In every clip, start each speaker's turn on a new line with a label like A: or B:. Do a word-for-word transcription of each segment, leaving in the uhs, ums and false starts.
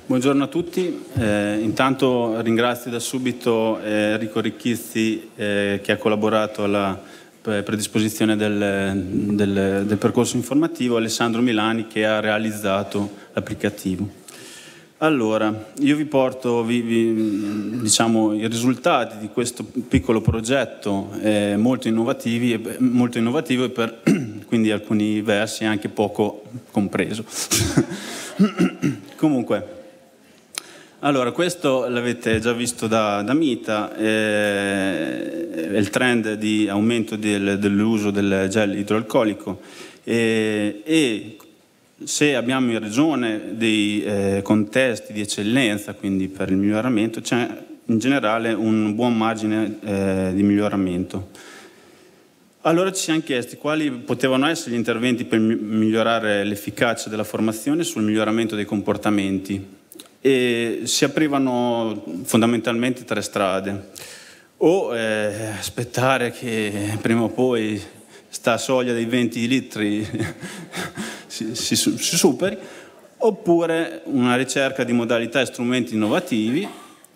A: Buongiorno a tutti, eh, intanto ringrazio da subito eh, Enrico Ricchizzi eh, che ha collaborato alla predisposizione del, del, del percorso informativo, Alessandro Milani che ha realizzato l'applicativo. Allora, io vi porto vi, vi, diciamo, i risultati di questo piccolo progetto eh, molto, innovativi, molto innovativo e per quindi alcuni versi anche poco compreso. Comunque, allora, questo l'avete già visto da, da Mita, eh, è il trend di aumento del, dell'uso del gel idroalcolico eh, e se abbiamo in regione dei eh, contesti di eccellenza, quindi per il miglioramento, c'è in generale un buon margine eh, di miglioramento. Allora ci siamo chiesti quali potevano essere gli interventi per migliorare l'efficacia della formazione sul miglioramento dei comportamenti. E si aprivano fondamentalmente tre strade: o eh, aspettare che prima o poi sta soglia dei venti litri si, si, si superi, oppure una ricerca di modalità e strumenti innovativi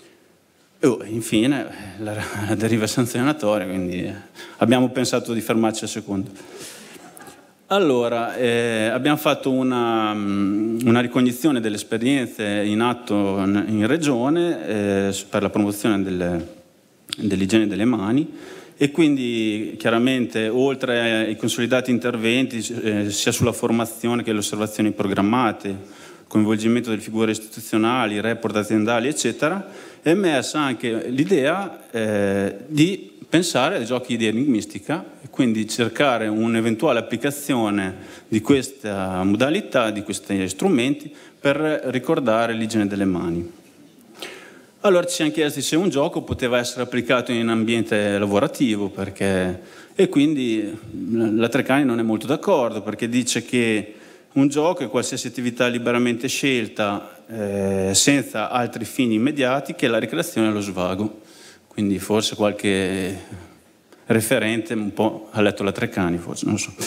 A: e infine la, la deriva sanzionatoria, quindi eh, abbiamo pensato di fermarci al secondo. Allora, eh, abbiamo fatto una, una ricognizione delle esperienze in atto in regione eh, per la promozione delle, dell'igiene delle mani e quindi chiaramente oltre ai consolidati interventi eh, sia sulla formazione che le osservazioni programmate, coinvolgimento delle figure istituzionali, report aziendali eccetera, è emersa anche l'idea eh, di pensare ai giochi di enigmistica e quindi cercare un'eventuale applicazione di questa modalità, di questi strumenti per ricordare l'igiene delle mani. Allora ci siamo chiesti se un gioco poteva essere applicato in ambiente lavorativo perché... e quindi la Treccani non è molto d'accordo perché dice che un gioco è qualsiasi attività liberamente scelta eh, senza altri fini immediati che la ricreazione e lo svago. Quindi forse qualche referente un po' ha letto la Treccani, forse, non so.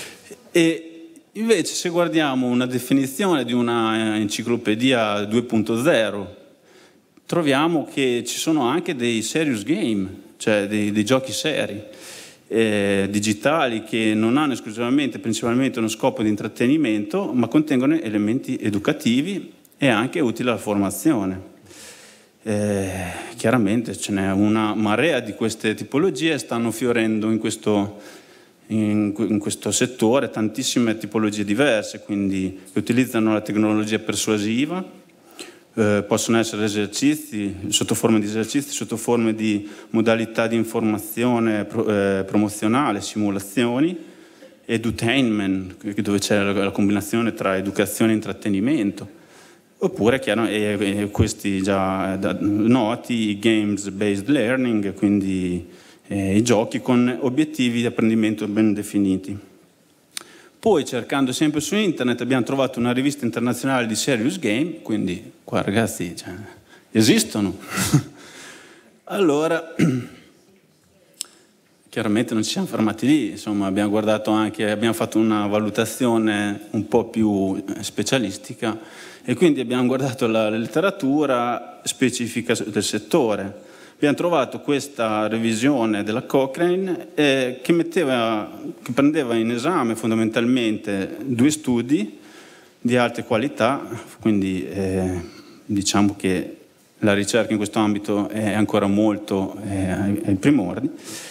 A: E invece se guardiamo una definizione di una enciclopedia due punto zero, troviamo che ci sono anche dei serious game, cioè dei, dei giochi seri, eh, digitali, che non hanno esclusivamente, principalmente uno scopo di intrattenimento, ma contengono elementi educativi e anche utili alla formazione. Eh, chiaramente ce n'è una marea di queste tipologie, stanno fiorendo in questo, in, in questo settore tantissime tipologie diverse, quindi utilizzano la tecnologia persuasiva, eh, possono essere esercizi sotto forma di esercizi, sotto forme di modalità di informazione pro, eh, promozionale, simulazioni, edutainment, dove c'è la, la combinazione tra educazione e intrattenimento. Oppure chiaro, e, e questi già da, noti, i games based learning, quindi eh, i giochi con obiettivi di apprendimento ben definiti. Poi cercando sempre su internet abbiamo trovato una rivista internazionale di serious game, quindi qua ragazzi cioè, esistono. Allora chiaramente non ci siamo fermati lì, insomma abbiamo guardato anche, abbiamo fatto una valutazione un po' più specialistica e quindi abbiamo guardato la letteratura specifica del settore. Abbiamo trovato questa revisione della Cochrane eh, che, metteva, che prendeva in esame fondamentalmente due studi di alta qualità, quindi eh, diciamo che la ricerca in questo ambito è ancora molto eh, ai, ai primordi.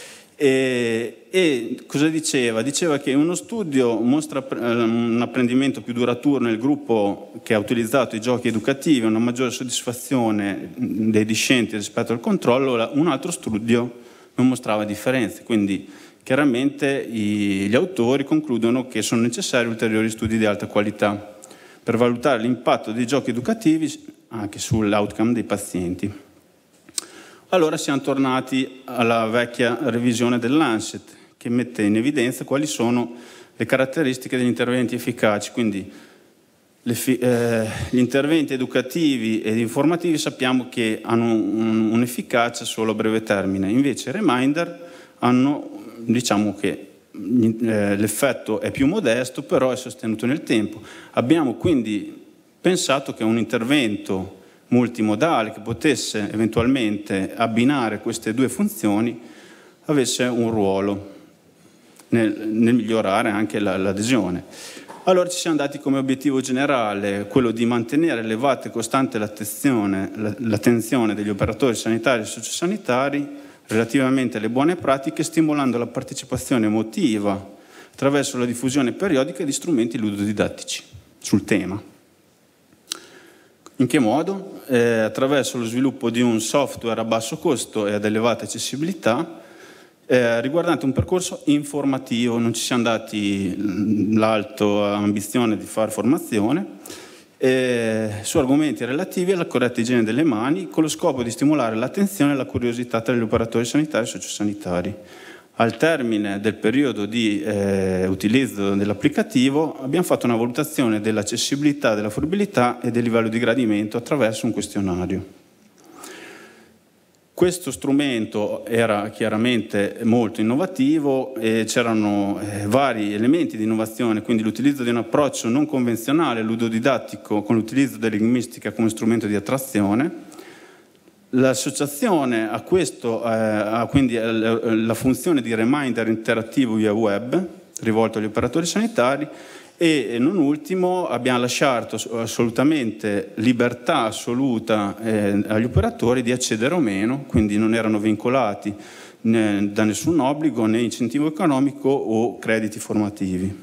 A: E, e cosa diceva? Diceva che uno studio mostra un apprendimento più duraturo nel gruppo che ha utilizzato i giochi educativi, una maggiore soddisfazione dei discenti rispetto al controllo, un altro studio non mostrava differenze, quindi chiaramente i, gli autori concludono che sono necessari ulteriori studi di alta qualità per valutare l'impatto dei giochi educativi anche sull'outcome dei pazienti. Allora siamo tornati alla vecchia revisione dell'Lancet, che mette in evidenza quali sono le caratteristiche degli interventi efficaci. Quindi le, eh, gli interventi educativi ed informativi sappiamo che hanno un, un'efficacia solo a breve termine, invece i reminder hanno, diciamo che eh, l'effetto è più modesto, però è sostenuto nel tempo. Abbiamo quindi pensato che un intervento multimodale che potesse eventualmente abbinare queste due funzioni avesse un ruolo nel, nel migliorare anche la, l'adesione. Allora ci siamo dati come obiettivo generale quello di mantenere elevata e costante l'attenzione, l'attenzione degli operatori sanitari e sociosanitari relativamente alle buone pratiche, stimolando la partecipazione emotiva attraverso la diffusione periodica di strumenti ludodidattici sul tema. In che modo? Eh, attraverso lo sviluppo di un software a basso costo e ad elevata accessibilità, eh, riguardante un percorso informativo. Non ci siamo dati l'alta ambizione di fare formazione, eh, su argomenti relativi alla corretta igiene delle mani, con lo scopo di stimolare l'attenzione e la curiosità tra gli operatori sanitari e sociosanitari. Al termine del periodo di eh, utilizzo dell'applicativo abbiamo fatto una valutazione dell'accessibilità, della fruibilità e del livello di gradimento attraverso un questionario. Questo strumento era chiaramente molto innovativo e c'erano eh, vari elementi di innovazione, quindi l'utilizzo di un approccio non convenzionale, ludodidattico, con l'utilizzo dell'enigmistica come strumento di attrazione. L'associazione a questo eh, ha quindi eh, la funzione di reminder interattivo via web rivolto agli operatori sanitari e non ultimo abbiamo lasciato assolutamente libertà assoluta eh, agli operatori di accedere o meno, quindi non erano vincolati né da nessun obbligo né incentivo economico o crediti formativi.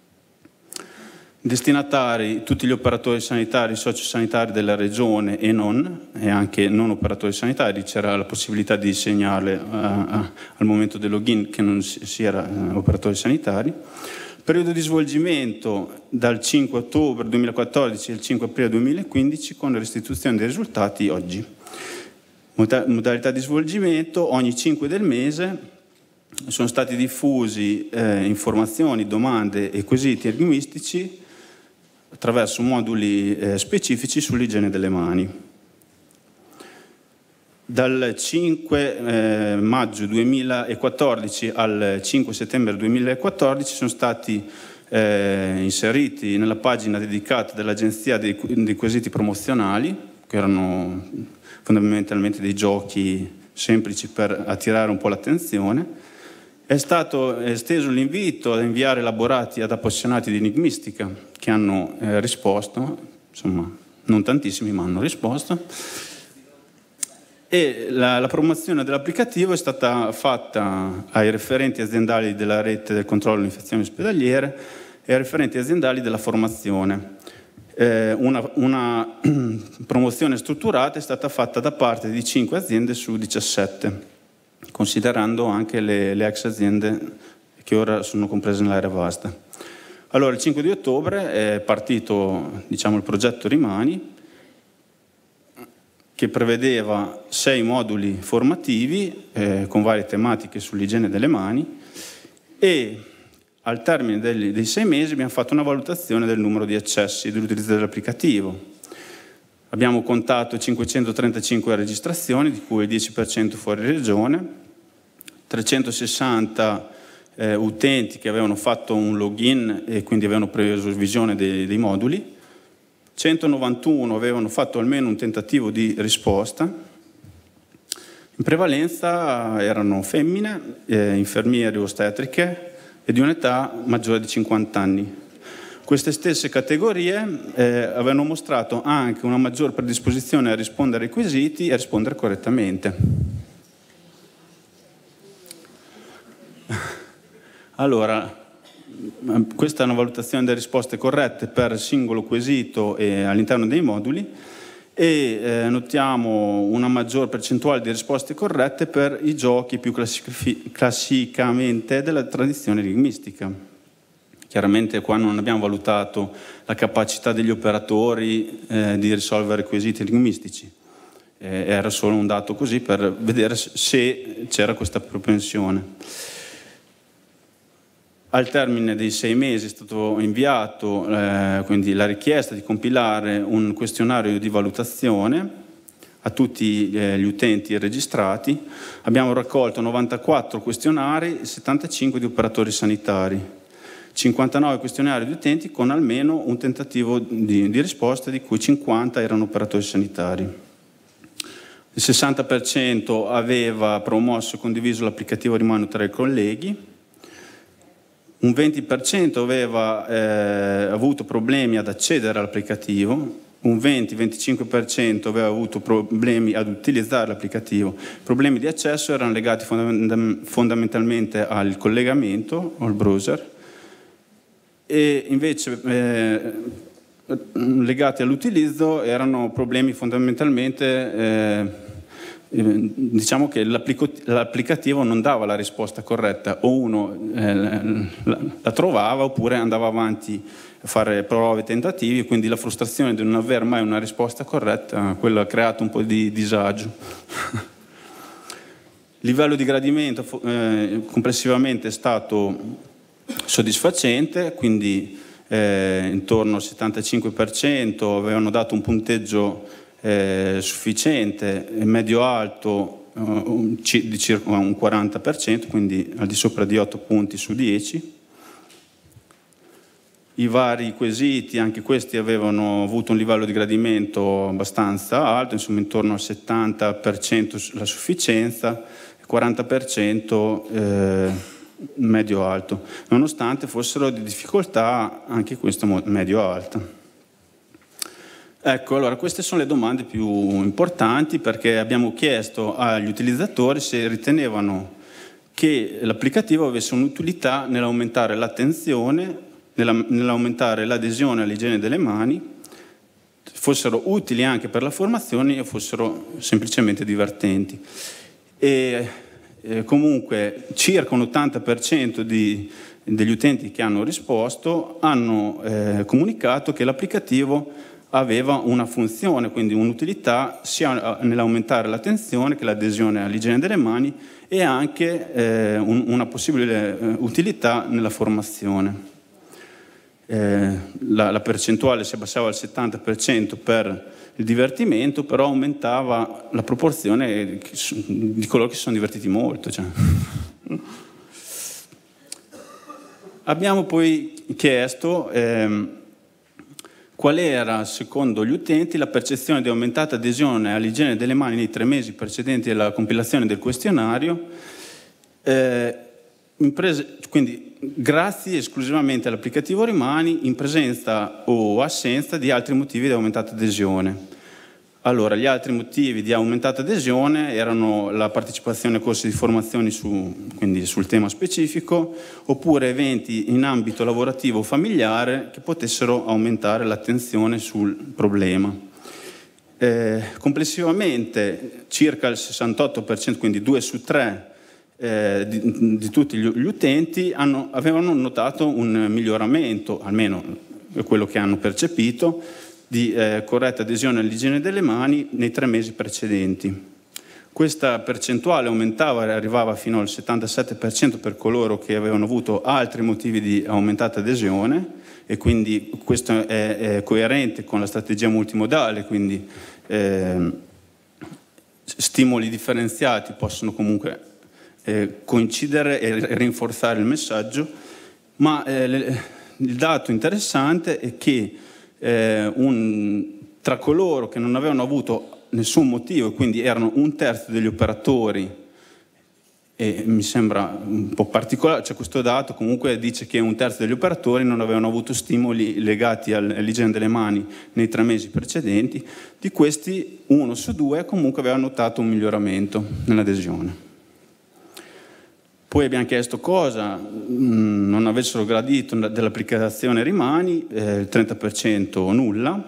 A: Destinatari, tutti gli operatori sanitari, sociosanitari della regione e non, e anche non operatori sanitari, c'era la possibilità di segnare uh, uh, al momento del login che non si, si era uh, operatori sanitari. Periodo di svolgimento dal cinque ottobre duemilaquattordici al cinque aprile duemilaquindici con restituzione dei risultati oggi. Modalità di svolgimento, ogni cinque del mese sono stati diffusi eh, informazioni, domande e quesiti linguistici attraverso moduli eh, specifici sull'igiene delle mani. Dal cinque eh, maggio duemilaquattordici al cinque settembre duemilaquattordici sono stati eh, inseriti nella pagina dedicata dell'Agenzia dei, dei quesiti promozionali, che erano fondamentalmente dei giochi semplici per attirare un po' l'attenzione. È stato esteso l'invito a inviare elaborati ad appassionati di enigmistica che hanno eh, risposto, insomma non tantissimi ma hanno risposto, e la, la promozione dell'applicativo è stata fatta ai referenti aziendali della rete del controllo delle infezioni ospedaliere e ai referenti aziendali della formazione. Eh, una, una promozione strutturata è stata fatta da parte di cinque aziende su diciassette, considerando anche le, le ex aziende che ora sono comprese nell'area vasta. Allora, il cinque di ottobre è partito, diciamo, il progetto Rimani, che prevedeva sei moduli formativi eh, con varie tematiche sull'igiene delle mani e al termine dei, dei sei mesi abbiamo fatto una valutazione del numero di accessi dell'utilizzo dell'applicativo. Abbiamo contato cinquecentotrentacinque registrazioni, di cui il dieci per cento fuori regione, trecentosessanta eh, utenti che avevano fatto un login e quindi avevano preso visione dei, dei moduli, centonovantuno avevano fatto almeno un tentativo di risposta. In prevalenza erano femmine, eh, infermiere ostetriche e di un'età maggiore di cinquanta anni. Queste stesse categorie eh, avevano mostrato anche una maggior predisposizione a rispondere ai quesiti e a rispondere correttamente. Allora, questa è una valutazione delle risposte corrette per singolo quesito e all'interno dei moduli e eh, notiamo una maggior percentuale di risposte corrette per i giochi più classicamente della tradizione enigmistica. Chiaramente qua non abbiamo valutato la capacità degli operatori eh, di risolvere quesiti enigmistici, eh, era solo un dato così per vedere se c'era questa propensione. Al termine dei sei mesi è stato inviato eh, quindi la richiesta di compilare un questionario di valutazione a tutti eh, gli utenti registrati. Abbiamo raccolto novantaquattro questionari e settantacinque di operatori sanitari. cinquantanove questionari di utenti con almeno un tentativo di, di risposta, di cui cinquanta erano operatori sanitari. Il sessanta per cento aveva promosso e condiviso l'applicativo Rimanu tra i colleghi, un venti per cento aveva eh, avuto problemi ad accedere all'applicativo, un venti venticinque per cento aveva avuto problemi ad utilizzare l'applicativo. I problemi di accesso erano legati fondamentalmente al collegamento, al browser, e invece eh, legati all'utilizzo erano problemi fondamentalmente, eh, diciamo che l'applicativo non dava la risposta corretta, o uno eh, la, la trovava oppure andava avanti a fare prove, tentativi, quindi la frustrazione di non aver mai una risposta corretta, quello ha creato un po' di disagio. Il livello di gradimento eh, complessivamente è stato soddisfacente, quindi eh, intorno al settantacinque per cento avevano dato un punteggio eh, sufficiente, medio-alto eh, di circa un quaranta per cento, quindi al di sopra di otto punti su dieci. I vari quesiti, anche questi avevano avuto un livello di gradimento abbastanza alto, insomma intorno al settanta per cento la sufficienza, quaranta per cento eh, medio-alto, nonostante fossero di difficoltà anche questo medio-alta. Ecco, allora queste sono le domande più importanti, perché abbiamo chiesto agli utilizzatori se ritenevano che l'applicativo avesse un'utilità nell'aumentare l'attenzione, nell'aumentare l'adesione all'igiene delle mani, fossero utili anche per la formazione o fossero semplicemente divertenti. E eh, comunque circa un ottanta per cento di, degli utenti che hanno risposto hanno eh, comunicato che l'applicativo aveva una funzione, quindi un'utilità sia nell'aumentare l'attenzione che l'adesione all'igiene delle mani, e anche eh, un, una possibile eh, utilità nella formazione. Eh, la, la percentuale si abbassava al settanta per cento per il divertimento, però aumentava la proporzione di coloro che si sono divertiti molto. Cioè. Abbiamo poi chiesto ehm, qual era, secondo gli utenti, la percezione di aumentata adesione all'igiene delle mani nei tre mesi precedenti alla compilazione del questionario, eh, in prese, quindi grazie esclusivamente all'applicativo Rimani, in presenza o assenza di altri motivi di aumentata adesione. Allora, gli altri motivi di aumentata adesione erano la partecipazione a corsi di formazione su, quindi sul tema specifico, oppure eventi in ambito lavorativo o familiare che potessero aumentare l'attenzione sul problema. Eh, complessivamente circa il sessantotto per cento, quindi due su tre eh, di, di tutti gli, gli utenti hanno, avevano notato un miglioramento, almeno quello che hanno percepito, di eh, corretta adesione all'igiene delle mani nei tre mesi precedenti. Questa percentuale aumentava e arrivava fino al settantasette per cento per coloro che avevano avuto altri motivi di aumentata adesione, e quindi questo è, è coerente con la strategia multimodale, quindi eh, stimoli differenziati possono comunque eh, coincidere e rinforzare il messaggio, ma eh, le, il dato interessante è che Eh, un, tra coloro che non avevano avuto nessun motivo, quindi erano un terzo degli operatori, e mi sembra un po' particolare, cioè questo dato comunque dice che un terzo degli operatori non avevano avuto stimoli legati all'igiene delle mani nei tre mesi precedenti. Di questi uno su due comunque aveva notato un miglioramento nell'adesione. Poi abbiamo chiesto cosa mh, non avessero gradito dell'applicazione Rimani, eh, il trenta per cento nulla,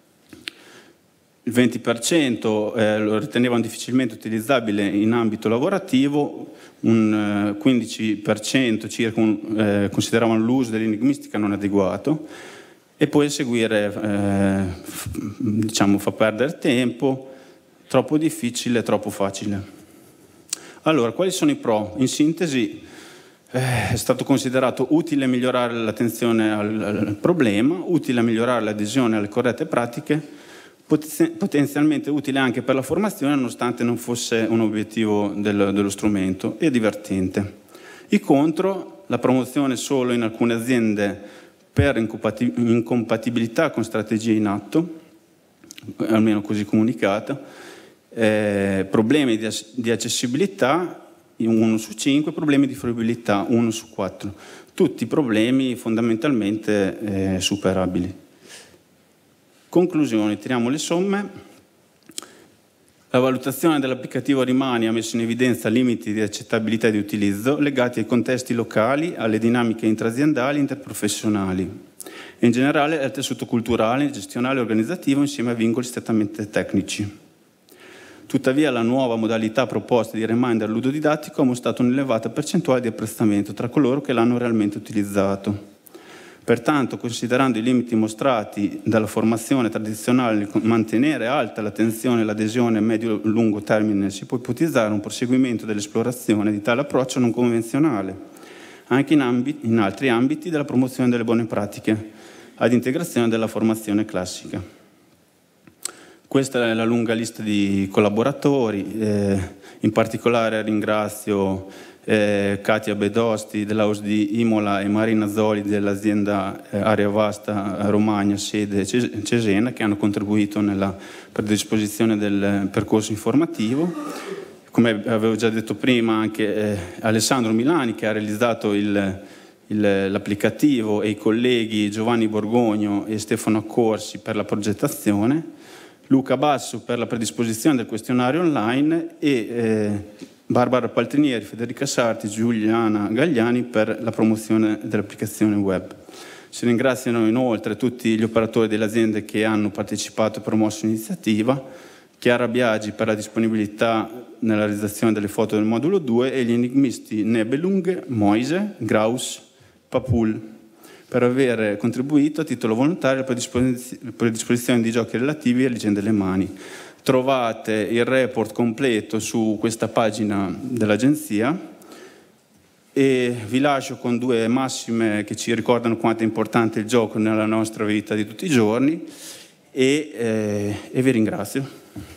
A: il venti per cento eh, lo ritenevano difficilmente utilizzabile in ambito lavorativo, un eh, quindici per cento circa un, eh, consideravano l'uso dell'enigmistica non adeguato, e poi seguire eh, diciamo, fa perdere tempo, troppo difficile, troppo facile. Allora, quali sono i pro? In sintesi, eh, è stato considerato utile migliorare l'attenzione al, al problema, utile migliorare l'adesione alle corrette pratiche, poten- potenzialmente utile anche per la formazione, nonostante non fosse un obiettivo del, dello strumento, e divertente. I contro la promozione solo in alcune aziende per incompatibilità con strategie in atto, almeno così comunicata, eh, problemi di, di accessibilità uno su cinque, problemi di fruibilità uno su quattro, tutti problemi fondamentalmente eh, superabili. Conclusioni, tiriamo le somme. La valutazione dell'applicativo Rimani ha messo in evidenza limiti di accettabilità e di utilizzo legati ai contesti locali, alle dinamiche intraaziendali e interprofessionali e in generale al tessuto culturale, gestionale e organizzativo insieme a vincoli strettamente tecnici. Tuttavia la nuova modalità proposta di reminder ludodidattico ha mostrato un'elevata percentuale di apprezzamento tra coloro che l'hanno realmente utilizzato. Pertanto, considerando i limiti mostrati dalla formazione tradizionale, mantenere alta l'attenzione e l'adesione a medio-lungo termine, si può ipotizzare un proseguimento dell'esplorazione di tale approccio non convenzionale, anche in, ambiti, in altri ambiti della promozione delle buone pratiche, ad integrazione della formazione classica. Questa è la lunga lista di collaboratori, eh, in particolare ringrazio eh, Katia Bedosti dell'Aus di Imola e Marina Zoli dell'azienda eh, Area Vasta Romagna, sede Cesena, che hanno contribuito nella predisposizione del percorso informativo. Come avevo già detto prima, anche eh, Alessandro Milani, che ha realizzato l'applicativo, e i colleghi Giovanni Borgogno e Stefano Accorsi per la progettazione, Luca Basso per la predisposizione del questionario online e eh, Barbara Paltrinieri, Federica Sarti, Giuliana Gagliani per la promozione dell'applicazione web. Si ringraziano inoltre tutti gli operatori delle aziende che hanno partecipato e promosso l'iniziativa, Chiara Biagi per la disponibilità nella realizzazione delle foto del modulo due e gli enigmisti Nebelung, Moise, Graus, Papul, per aver contribuito a titolo volontario alla predisposizione di giochi relativi all'igiene delle mani. Trovate il report completo su questa pagina dell'agenzia e vi lascio con due massime che ci ricordano quanto è importante il gioco nella nostra vita di tutti i giorni e, eh, e vi ringrazio.